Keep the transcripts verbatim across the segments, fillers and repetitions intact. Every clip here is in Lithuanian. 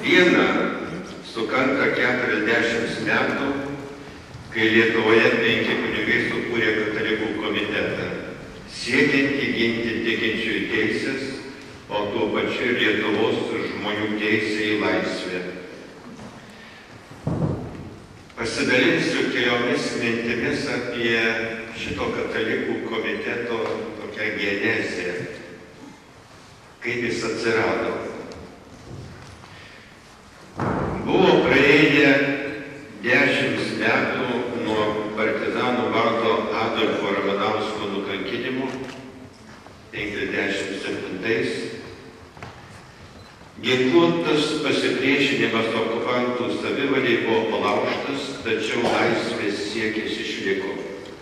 Dieną sukanka keturiasdešimt metų, kai Lietuvoje penki kunigai sukūrė katalikų komitetą, siekiantį ginti tikinčiųjų teisės, o tuo pačiu ir Lietuvos žmonių teisę į laisvę. Pasidalinsiu keliomis mintimis apie šito katalikų komiteto tokią genezę, kaip jis atsirado. Buvo praėję dešimt metų nuo partizanų vado Adolfo Ramanausko nukankinimo, penkiasdešimt septintais. Ginkluotas pasipriešinimas okupantų savivaliai buvo palaužtas, tačiau laisvės siekis išliko.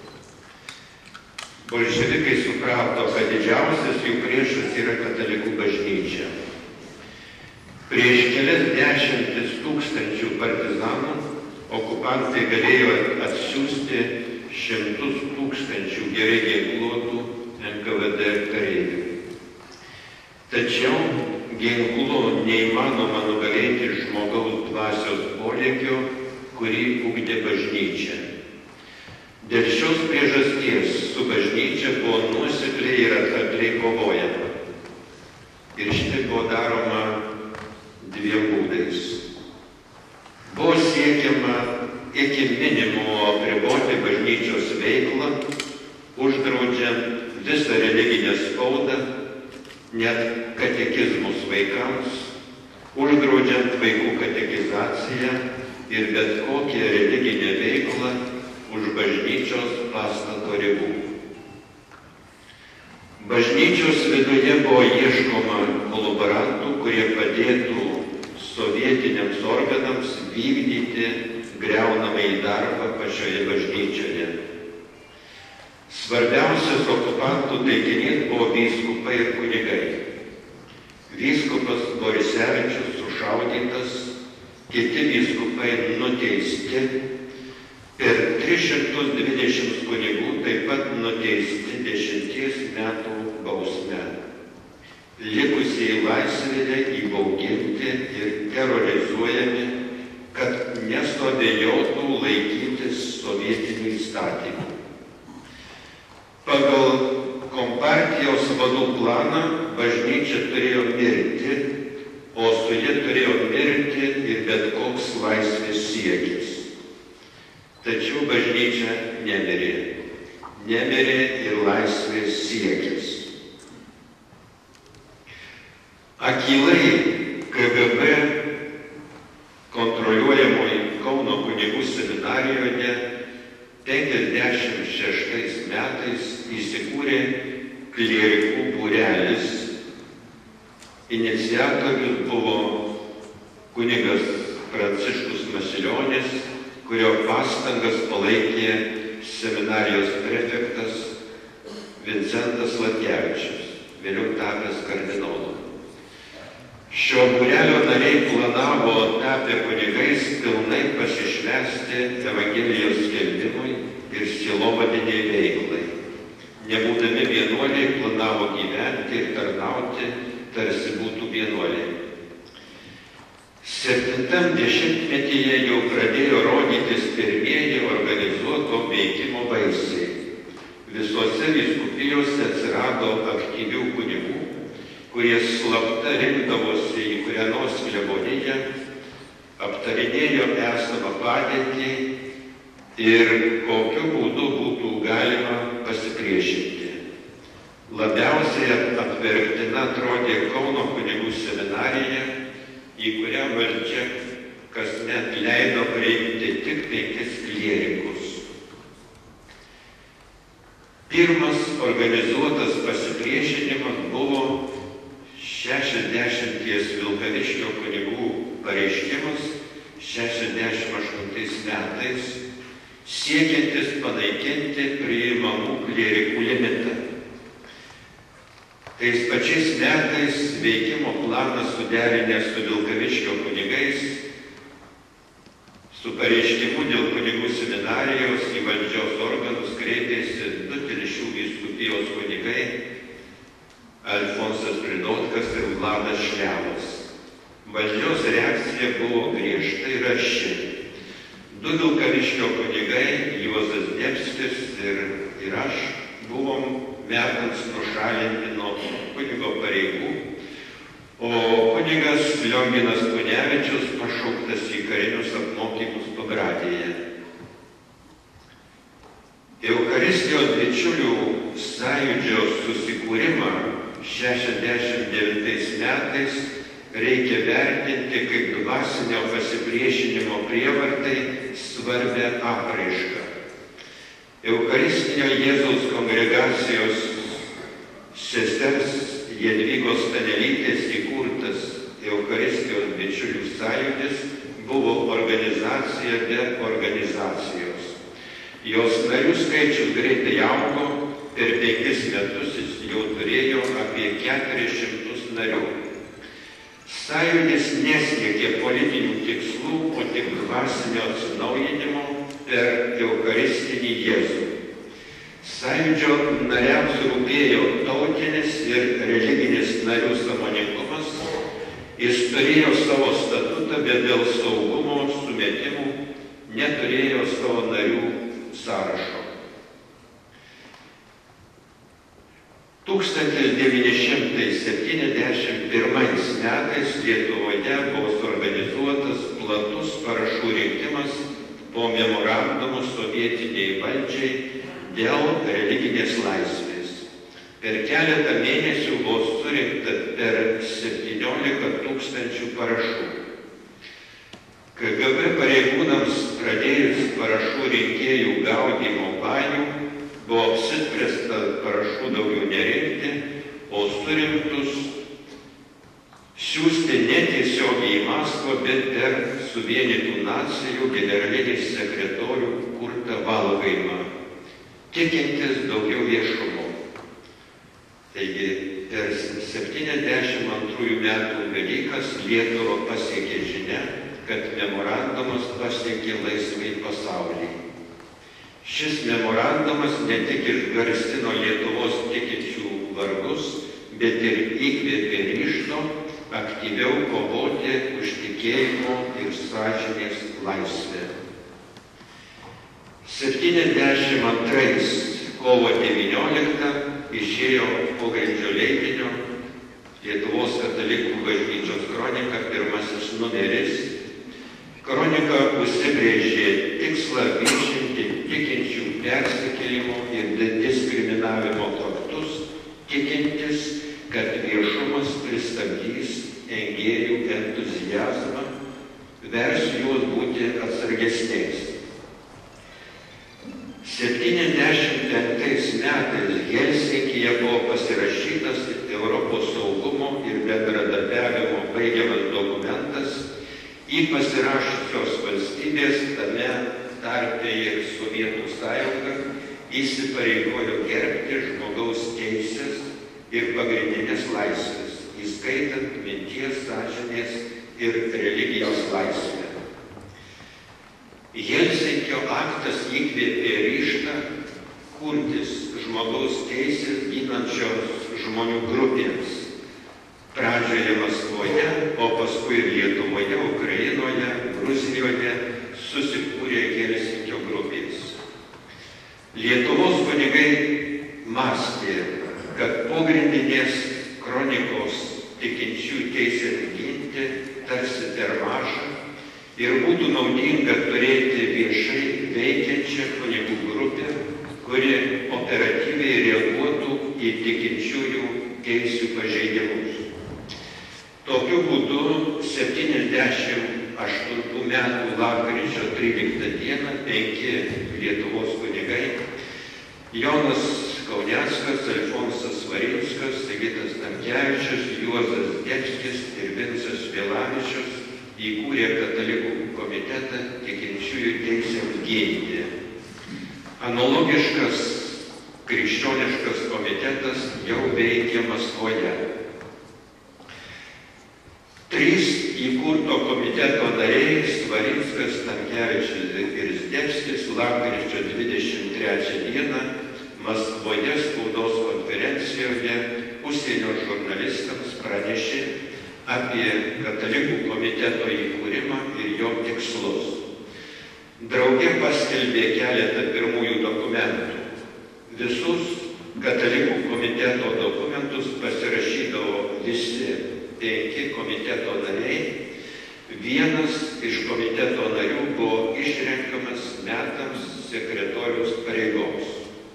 Bolševikai suprato, kad didžiausias jų priešas yra katalikų bažnyčia. Prieš kelias dešimtis tūkstančių partizanų okupantai galėjo atsiųsti šimtus tūkstančių gerai ginkluotų N K V D kareivių. Tačiau ginklu neįmanoma nugalėti žmogaus dvasios polėkio, kurį ugdė bažnyčia. Dėl šios priežasties su bažnyčia buvo nuosekliai ir atkakliai kovojama. Ir šitai buvo daroma dviem būdais. Buvo siekiama iki minimumo apriboti bažnyčios veiklą, uždraudžiant visą religinę spaudą, net katekizmus vaikams, uždraudžiant vaikų katekizaciją ir bet kokią religinę veiklą už bažnyčios pastato ribų. Bažnyčios viduje buvo ieškoma kolaborantų, kurie padėtų sovietiniams organams vykdyti griaunamąjį darbą pačioje bažnyčioje. Svarbiausias okupantų taikinys buvo vyskupai ir kunigai. Vyskupas Borisevičius sušaudytas, kiti vyskupai nuteisti, per tris šimtus dvidešimt kunigų taip pat nuteisti dešimties metų bausme. Likusieji laisvėje įbauginti ir terorizuojami, kad nesuabejotų laikytis sovietinių įstatymų. Pagal kompartijos vadų planą bažnyčia turėjo mirti, o su ja turėjo mirti ir bet koks laisvės siekis. Tačiau bažnyčia nemirė. Nemirė ir laisvės siekis. Akylai K G B kontroliuojamoje Kauno kunigų seminarijoje penkiasdešimt šeštais metais įsikūrė klierikų būrelis. Iniciatorius buvo kunigas Pranciškus Masilionis, kurio pastangas palaikė seminarijos prefektas Vincentas Latkevičius, vėliau tapęs kardinolu. Šio būrelio nariai planavo tapę kunigais pilnai pasišvęsti Evangelijos skelbimui ir sielovadiniai veiklai. Nebūdami vienuoliai planavo gyventi ir tarnauti, tarsi būtų vienuoliai. Septintam dešimtmetyje jau pradėjo rodytis pirmieji organizuoto veikimo vaisiai. Visose vyskupijose atsirado aktyvių kunigų, kurie slapta rinkdavosi į kurią nors kleboniją, aptarinėjo esamą padėtį ir kokiu būdu būtų galima pasipriešinti. Labiausiai apverktina atrodė Kauno kunigų seminarija, į kurią valdžia kasmet leido priimti tik penkis klierikus. Pirmas organizuotas pasipriešinimas buvo šešiasdešimties Vilkaviškio kunigų pareiškimas šešiasdešimt aštuntais metais, siekiantis panaikinti priimamų klierikų limitą. Tais pačiais metais veikimo planas suderinęs su Vilkaviškio kunigais, su pareiškimu dėl kunigų seminarijos į valdžios organus kreipėsi du Telšių vyskupijos kunigai Alfonsas Pridotkas ir Vladas Šliavas. Valdžios reakcija buvo griežta ir arši. Du Vilkaviškio kunigai, Juozas Zdebskis ir, ir aš, buvom metams nušalinti nuo kunigo pareigų, o kunigas Lionginas Kunevičius pašauktas į karinius apmokymus Pabradėje. Eucharistijos bičiulių sąjūdžio susikūrimą šešiasdešimt devintais metais reikia vertinti kaip dvasinio pasipriešinimo prievartai svarbią apraišką. Eucharistinio Jėzaus kongregacijos sesers Jadvygos Stanelytės įkurtas Eucharistijos bičiulių sąjūdis buvo organizacija be organizacijos. Jos narių skaičius greitai augo, per penkis metus jis jau turėjo apie keturis šimtus narių. Sąjūdis nesiekė politinių tikslų, o tik dvasinio atsinaujinimo per Eucharistinį Jėzų. Sąjūdžio nariams rūpėjo tautinis ir religinis narių sąmoningumas. Jis turėjo savo statutą, bet dėl saugumo sumetimų neturėjo savo narių sąrašo. tūkstantis devyni šimtai septyniasdešimt pirmais metais Lietuvoje buvo suorganizuotas platus parašų rinkimas po memorandumų sovietiniai valdžiai dėl religinės laisvės. Per keletą mėnesių buvo surinkta per septyniolika tūkstančių parašų. K G B pareigūnams pradėjus parašų rinkėjų gaudymo bajų, buvo apsispręsta parašų daugiau nerinkti, o surinktus siųsti netiesiogiai į Maskvą, bet per suvienytų nacijų generalinį sekretorių Kurtą Valgaimą, tikintis daugiau viešumo. Taigi, per septyniasdešimt antrųjų metų Velykas Lietuvą pasiekė žinia, kad memorandumas pasiekė laisvai pasaulį. Šis memorandumas ne tik išgarsino Lietuvos tikinčių vargus, bet ir įkvėpė ryžto aktyviau kovoti už tikėjimo ir sąžinės laisvę. septyniasdešimt antrais kovo devynioliktą išėjo pogrindžio leidinio Lietuvos katalikų bažnyčios kronika, pirmasis numeris. Kronika užsibrėžė tikslą viešinti tikinčių persikėlimo ir diskriminavimo faktus, tikintis, kad viešumas pristabdys engėjų entuziazmą, vers juos būti atsargesniais. septyniasdešimt penktais metais Helsinkyje buvo pasirašytas Europos saugumo ir bendradarbiavimo baigiamas dokumentas. Į pasirašusios valstybės, tame tarpe ir Sovietų sąjunga, įsipareigojo gerbti žmogaus teisės ir pagrindinės laisvės, įskaitant minties, sąžinės ir religijos laisvę. Helsinkio aktas įkvėpė ryžtą kurtis žmogaus teisės ginančios žmonių grupėms. Pradžioje Maskvoje, o paskui ir Lietuvoje, Ukrainoje, Gruzijoje susikūrė Helsinkio grupės. Lietuvos kunigai mąstė, kad pogrindinės kronikos tikinčių teisės ginti tarsi per maža ir būtų naudinga turėti viešai veikiančią kunigų grupę, kuri operatyviai reaguotų į tikinčiųjų teisių pažeidimus. Tokiu būdu septyniasdešimt aštuntų metų lapkričio tryliktą dieną penki Lietuvos kunigai Jonas Kauneckas, Alfonsas Svarinskas, Sigitas Tamkevičius, Juozas Zdebskis ir Vincas Vilavičius įkūrė katalikų komitetą tikinčiųjų teisėms ginti. Analogiškas krikščioniškas komitetas jau veikė Maskvoje. Trys įkurto komiteto nariai Svarinskas, Tamkevičius ir Zdebskis lapkričio dvidešimt trečią dieną Maskvoje spaudos konferencijoje užsienio žurnalistams pranešė apie katalikų komiteto įkūrimą ir jo tikslus. Draugė paskelbė keletą pirmųjų dokumentų. Visus katalikų komiteto dokumentus pasirašydavo visi penki komiteto nariai. Vienas iš komiteto narių buvo išrenkamas metams sekretoriaus pareigoms.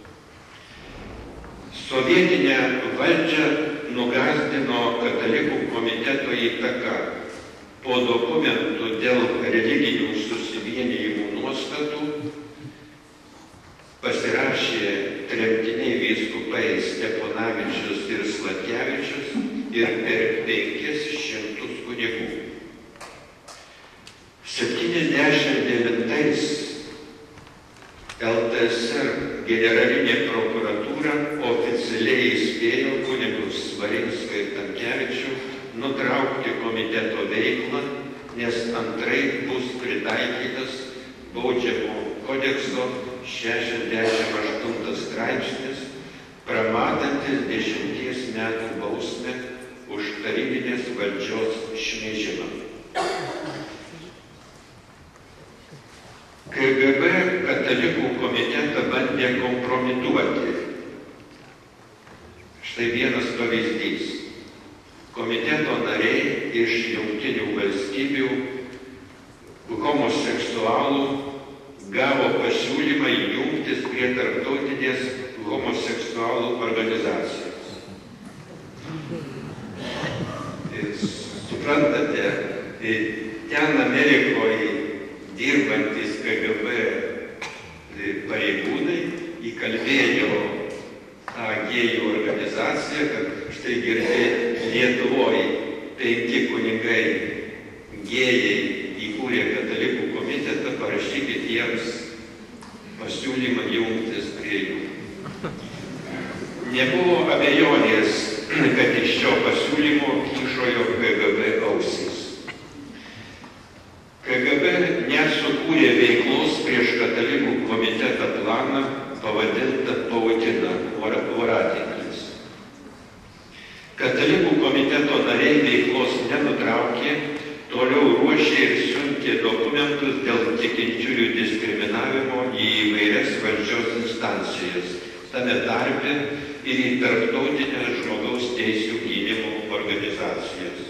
Sovietinę valdžią nugąsdino katalikų komiteto įtaka. Po dokumentų dėl religinių susivienijimų nuostatų pasirašė tremtiniai vyskupai Steponavičius ir Sladkevičius ir per penkis šimtus kunigų. septyniasdešimt devintais L T S R generalinė prokuratūra oficialiai įspėjo kunigus Svarinską ir Tamkevičių nutraukti komiteto veiklą, nes antraip bus pritaikytas Baudžiamo kodekso šešiasdešimt aštuntas straipsnis, pramatantis dešimties metų bausmę už tarybinės valdžios šmeižimą. K G B katalikų komitetą bandė kompromituoti. Štai vienas pavyzdys. Komiteto nariai iš Jungtinių valstybių homoseksualų gavo pasiūlymą jungtis prie tarptautinės homoseksualų organizacijos. Suprantate, ten Amerikoje dirbantis K G B pareigūnai įkalbėjo tą gėjų organizaciją, kad štai girdė Lietuvoje penki kunigai gėjai įkūrė katalikų komitetą, parašykit jiems pasiūlymą jungtis prie jų. Nebuvo abejonės, kad iš šio pasiūlymo kyšojo K G B ausys. K G B nesukūrė veiklos prieš katalikų komitetą planą pavadintą Pautina voratinklis. Katalikų komiteto nariai veiklos nenutraukė, toliau ruošė ir siuntė dokumentus dėl tikinčiųjų diskriminavimo į įvairias valdžios instancijas, tame tarpe ir į tarptautinės žmogaus teisių gynimo organizacijas.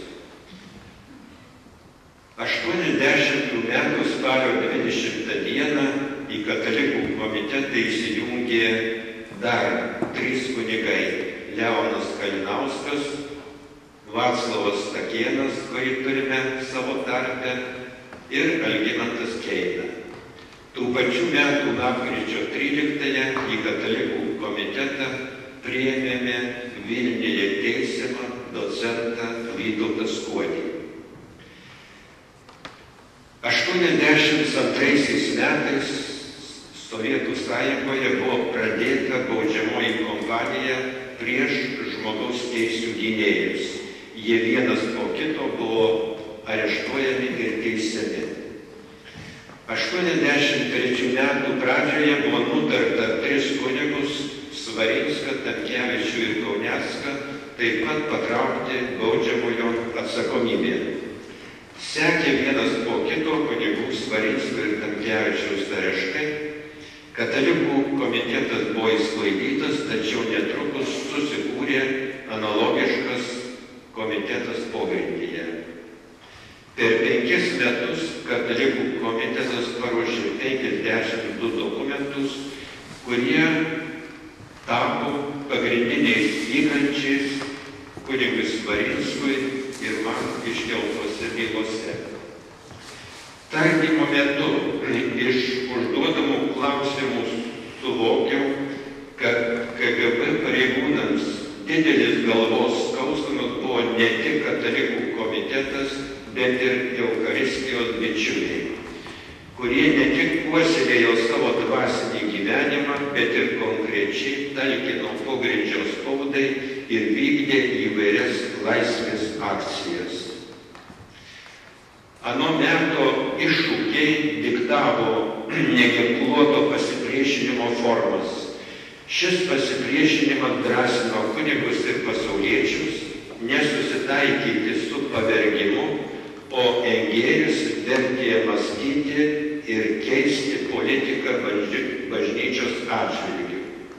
aštuoniasdešimtų metų spalio dvidešimtą dieną į katalikų komitetą įsijungė dar trys kunigai: Leonas Kalinauskas, Vaclovas Stakėnas, kurį turime savo tarpe, ir Algimantas Keina. Tų pačių metų lapkričio tryliktąją į katalikų komitetą priėmėme Vilniuje teisiamą docentą Vytautą Skuodį. aštuoniasdešimt antraisiais metais Sovietų sąjungoje buvo pradėta baudžiamoji kompanija prieš žmogaus teisių gynėjus. Jie vienas po kito buvo areštuojami ir teisiami. aštuoniasdešimt trečių metų pradžioje buvo nutarta tris kunigus Svarinską, Tamkevičių ir Kaunecką taip pat patraukti baudžiamojo atsakomybėn. Sekė vienas po kito kunigų Svarinsko ir Tamkevičiaus areštai. Katalikų komitetas buvo išsklaidytas, tačiau netrukus susikūrė analogiškas komitetas pogrindyje. Per penkis metus katalikų komitetas paruošė penkiasdešimt du dokumentus, kurie tapo pagrindiniais įrankiais kunigui Svarinskui ir man iškeltose bylose. Tardymo metu iš užduodamų klausimų suvokiau, kad K G B pareigūnams didelis galvos skausmas buvo ne tik katalikų komitetas, bet ir Eucharistijos bičiuliai, kurie ne tik puoselėjo savo dvasinį gyvenimą, bet ir konkrečiai talkino pogrindžio spaudai ir vykdė įvairias laisvės akcijas. Ano meto iššūkiai diktavo neginkluoto pasipriešinimo formas. Šis pasipriešinimas drąsino kunigus ir pasauliečius, nesusitaikyti su pavergimu, o Engėjus vertė mąstyti ir keisti politiką bažnyčios atžvilgiu.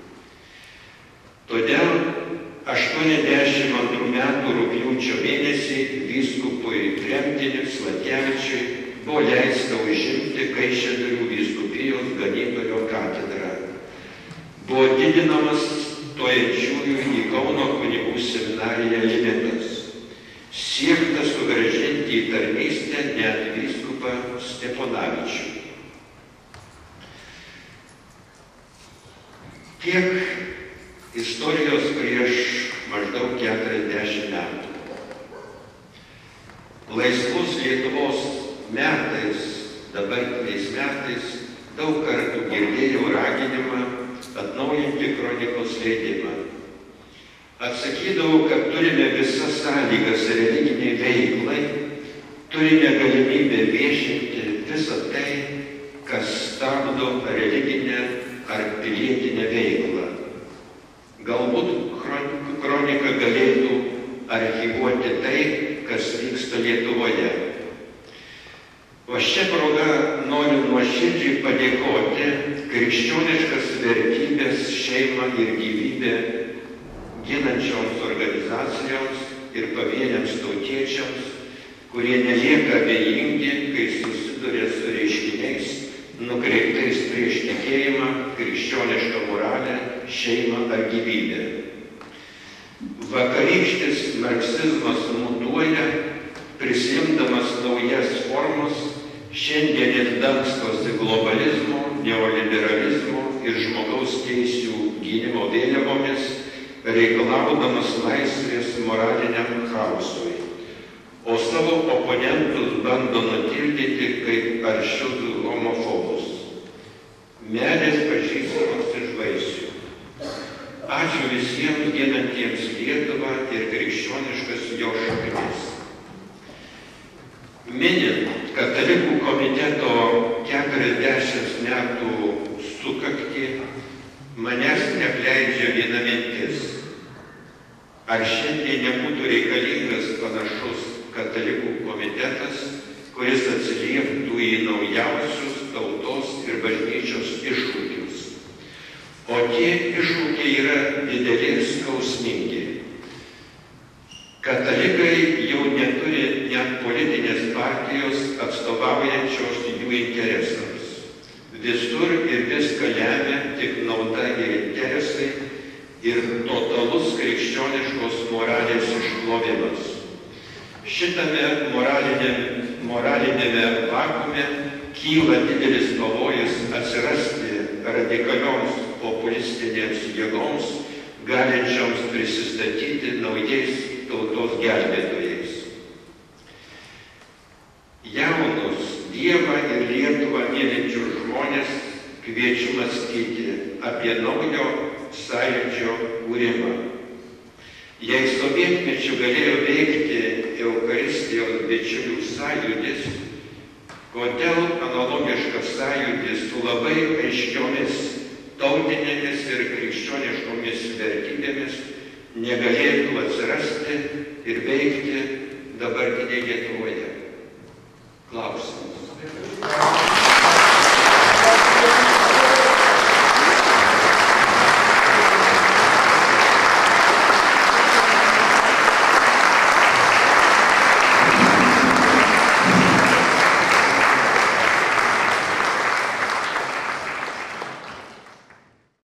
Todėl aštuoniasdešimt antrų metų rugpjūčio mėnesį vyskupui tremtiniui Sladkevičiui buvo leista užimti Kaišiadorių vyskupijos ganytojo katedrą. Buvo didinamas stojančiųjų į Kauno kunigų seminariją limitas. Siekta sugrąžinti į tarnystę net vyskupą Steponavičių. Tiek istorijos prieš maždaug keturiasdešimt metų. Laisvos Lietuvos metais, dabartiniais metais, daug kartų girdėjau raginimą atnaujinti kronikos leidimą. Atsakydavau, kad turime visas sąlygas religiniai veiklai, turime galimybę viešinti visą tai, kas stabdo religinę ar pilietinę veiklą. Galbūt kronika galėtų archyvuoti tai, kas vyksta Lietuvoje. O šia proga noriu nuoširdžiai padėkoti krikščioniškas vertybės, šeimą ir gyvybę ginančioms organizacijoms ir pavieniams tautiečiams, kurie nelieka abejingi, kai susiduria su reiškiniais nukreiptais prieš tikėjimą, krikščionišką moralę, šeimą ar gyvybę. Vakarykštis marksizmas mutuoja, prisimdamas naujas formas, šiandien ir dangstosi globalizmo, neoliberalizmo ir žmogaus teisių gynimo vėliavomis, reikalaudamas laisvės moraliniam chaosui, o savo oponentus bando nutildyti kaip aršius homofobus. Medės pažįstamos iš vaisių. Ačiū visiems ginantiems Lietuvą ir krikščioniškas jo šaknis. Minint Katalikų komiteto keturiasdešimt metų sukaktį, manęs neapleidžia viena mintis. Ar šiandien nebūtų reikalingas panašus Katalikų komitetas, kuris atsilieptų į naujausius tautos ir bažnyčios iššūkius? O tie iššūkiai yra dideli ir skausmingi. Katalikai jau neturi net politinės partijos atstovaujančios jų interesams. Visur ir viską lemia tik nauda ir interesai ir totalus krikščioniškos moralės išplovimas. Šitame moralinėme, moralinėme vakuume kyla didelis pavojus atsirasti radikalioms populistinėms jėgoms, galinčioms prisistatyti naujais tautos gelbėtojais. Jaunus Dievą ir Lietuvą mylinčius žmonės kviečiu mąstyti apie naujo sąjūdžio kūrimą. Jei sovietmečiu galėjo veikti Eucharistijos bičiulių sąjūdis, kodėl analogiškas sąjūdis su labai aiškiomis tautinėmis ir krikščioniškomis vertybėmis negalėtų atsirasti ir veikti dabartinėje Lietuvoje? Klausimas.